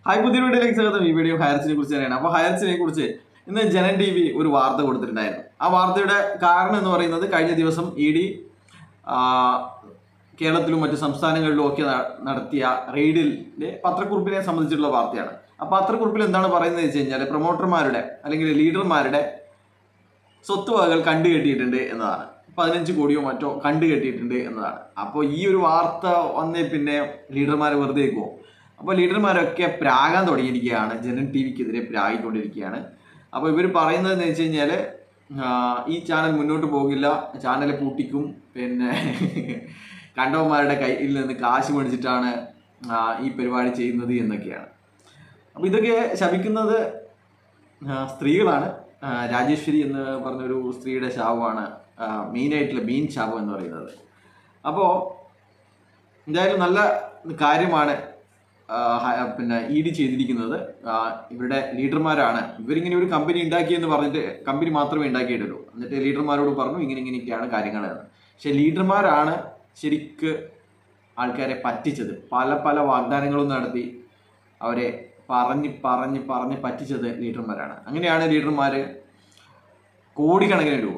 Hi, പുതിയ വീഡിയോയിലേക്ക് സ്വാഗതം. ഈ വീഡിയോ ഹയർസിനെ കുറിച്ച് തന്നെയാണ്. അപ്പോൾ ഹയർസിനെ കുറിച്ച് ഇന്ന് ജനൻ TV ഒരു വാർത്ത കൊടുത്തിട്ടുണ്ടായിരുന്നു. ആ വാർത്തയുടെ കാരണം എന്ന് പറയുന്നത് കഴിഞ്ഞ ദിവസം ED കേരളത്തിലും മറ്റു സംസ്ഥാനങ്ങളിലും ഒക്കെ നടത്തിയ റെയ്ഡിന്റെ പത്രക്കുറിപ്പിനെ സംബന്ധിച്ചിട്ടുള്ള വാർത്തയാണ്. ആ പത്രക്കുറിപ്പിൽ എന്താണ് പറയുന്നത് വെച്ച് കഴിഞ്ഞാൽ പ്രൊമോട്ടർമാരുടെ അല്ലെങ്കിൽ ലീഡർമാരുടെ സ്വത്തുവകകൾ കണ്ടുകെട്ടിയിട്ടുണ്ട് എന്നതാണ്. 15 കോടിയോ മറ്റോ കണ്ടുകെട്ടിയിട്ടുണ്ട് എന്നതാണ്. അപ്പോൾ ഈ ഒരു വാർത്ത വന്നേ പിന്നെ ലീഡർമാരെ വെറുതെ വെക്കുമോ? അപ്പോൾ ലീഡർമാരൊക്കെ പ്രാകാൻ തുടങ്ങിയിരിക്കുകയാണ്. ജനൻ TVക്കെതിരെ പ്രാഗിക്കൊണ്ടിരിക്കുകയാണ്. അപ്പോൾ ഇവർ പറയുന്നതെന്ന് വെച്ച് കഴിഞ്ഞാൽ ഈ ചാനൽ മുന്നോട്ട് പോകില്ല, ചാനൽ പൂട്ടിക്കും, പിന്നെ കണ്ടവന്മാരുടെ കയ്യിൽ നിന്ന് കാശ് മേടിച്ചിട്ടാണ് ഈ പരിപാടി ചെയ്യുന്നത് എന്നൊക്കെയാണ്. അപ്പോൾ ഇതൊക്കെ ശപിക്കുന്നത് സ്ത്രീകളാണ്. രാജേശ്വരി എന്ന് പറഞ്ഞൊരു സ്ത്രീയുടെ ശാപമാണ് മെയിനായിട്ടുള്ള മെയിൻ ശാപം എന്ന് പറയുന്നത്. അപ്പോൾ എന്തായാലും നല്ല കാര്യമാണ് പിന്നെ ED ചെയ്തിരിക്കുന്നത്. ഇവരുടെ ലീഡർമാരാണ് ഇവരിങ്ങനെ ഒരു കമ്പനി ഉണ്ടാക്കിയെന്ന് പറഞ്ഞിട്ട് കമ്പനി മാത്രമേ ഉണ്ടാക്കിയിട്ടുള്ളൂ. എന്നിട്ട് ലീഡർമാരോട് പറഞ്ഞു ഇങ്ങനെയൊക്കെയാണ് കാര്യങ്ങളെന്ന്. പക്ഷെ ലീഡർമാരാണ് ശരിക്ക് ആൾക്കാരെ പറ്റിച്ചത്. പല പല വാഗ്ദാനങ്ങളും നടത്തി അവരെ പറഞ്ഞ് പറ്റിച്ചത് ലീഡർമാരാണ്. അങ്ങനെയാണ് ലീഡർമാർ കോടിക്കണക്കിന് രൂപ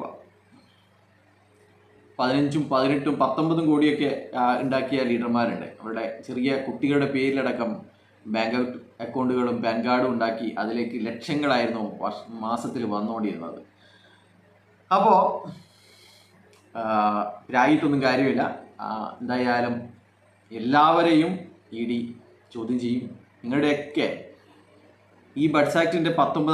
15, 18, 19 കോടിയൊക്കെ ഉണ്ടാക്കിയ ലീഡർമാരുണ്ട്. അവരുടെ ചെറിയ കുട്ടികളുടെ പേരിലടക്കം ബാങ്ക് അക്കൗണ്ടുകളും പാൻ കാർഡും ഉണ്ടാക്കി അതിലേക്ക് ലക്ഷങ്ങളായിരുന്നു മാസത്തിൽ വന്നുകൊണ്ടിരുന്നത്. അപ്പോൾ രായിട്ടൊന്നും കാര്യമില്ല. എന്തായാലും എല്ലാവരെയും ED ചോദ്യം ചെയ്യും. നിങ്ങളുടെയൊക്കെ ഈ ബഡ്സ് ആക്ടിൻ്റെ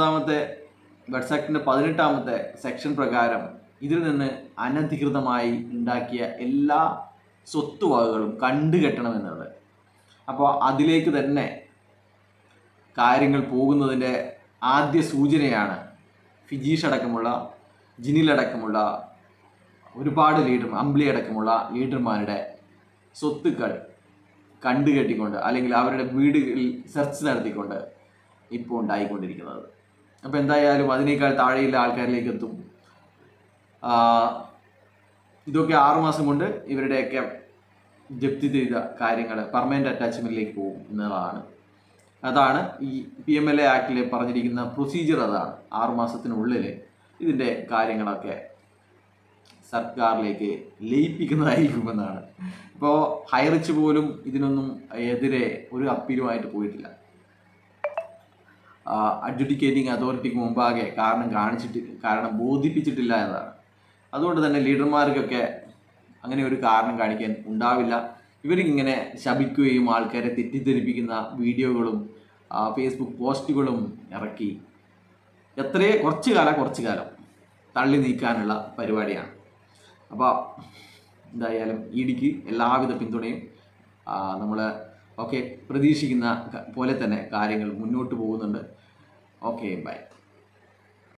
18ാമത്തെ സെക്ഷൻ പ്രകാരം ഇതിൽ നിന്ന് അനധികൃതമായി ഉണ്ടാക്കിയ എല്ലാ സ്വത്തുവകകളും കണ്ടുകെട്ടണമെന്നുള്ളത്. അപ്പോൾ അതിലേക്ക് തന്നെ കാര്യങ്ങൾ പോകുന്നതിൻ്റെ ആദ്യ സൂചനയാണ് ഫിജീഷ് അടക്കമുള്ള, ജിനിലടക്കമുള്ള ഒരുപാട് അമ്പിളി അടക്കമുള്ള ലീഡർമാരുടെ സ്വത്തുക്കൾ കണ്ടുകെട്ടിക്കൊണ്ട് അല്ലെങ്കിൽ അവരുടെ വീടുകളിൽ സെർച്ച് നടത്തിക്കൊണ്ട് ഇപ്പോൾ ഉണ്ടായിക്കൊണ്ടിരിക്കുന്നത്. അപ്പോൾ എന്തായാലും അതിനേക്കാൾ താഴെയുള്ള ആൾക്കാരിലേക്ക് എത്തും. ഇതൊക്കെ 6 മാസം കൊണ്ട് ഇവരുടെയൊക്കെ ജപ്തി ചെയ്ത കാര്യങ്ങൾ പെർമനൻ്റ് അറ്റാച്ച്മെൻറ്റിലേക്ക് പോകും എന്നതാണ്. അതാണ് ഈ PMLA ആക്ടിൽ പറഞ്ഞിരിക്കുന്ന പ്രൊസീജിയർ. അതാണ് 6 മാസത്തിനുള്ളിൽ ഇതിൻ്റെ കാര്യങ്ങളൊക്കെ സർക്കാരിലേക്ക് ലയിപ്പിക്കുന്നതായിരിക്കുമെന്നാണ്. ഇപ്പോൾ ഹൈറിച്ച് പോലും ഇതിനൊന്നും എതിരെ ഒരു അപ്പീലുമായിട്ട് പോയിട്ടില്ല. അഡ്ജുഡിക്കേറ്റിംഗ് അതോറിറ്റിക്ക് മുമ്പാകെ കാരണം ബോധിപ്പിച്ചിട്ടില്ല എന്നതാണ്. അതുകൊണ്ട് തന്നെ ലീഡർമാർക്കൊക്കെ അങ്ങനെ ഒരു കാരണം കാണിക്കാൻ ഉണ്ടാവില്ല. ഇവരിങ്ങനെ ശപിക്കുകയും ആൾക്കാരെ തെറ്റിദ്ധരിപ്പിക്കുന്ന വീഡിയോകളും ഫേസ്ബുക്ക് പോസ്റ്റുകളും ഇറക്കി കുറച്ചു കാലം തള്ളി നീക്കാനുള്ള പരിപാടിയാണ്. അപ്പോൾ എന്തായാലും EDക്ക് എല്ലാവിധ പിന്തുണയും. നമ്മൾ പ്രതീക്ഷിക്കുന്ന പോലെ തന്നെ കാര്യങ്ങൾ മുന്നോട്ട് പോകുന്നുണ്ട്. ബൈ.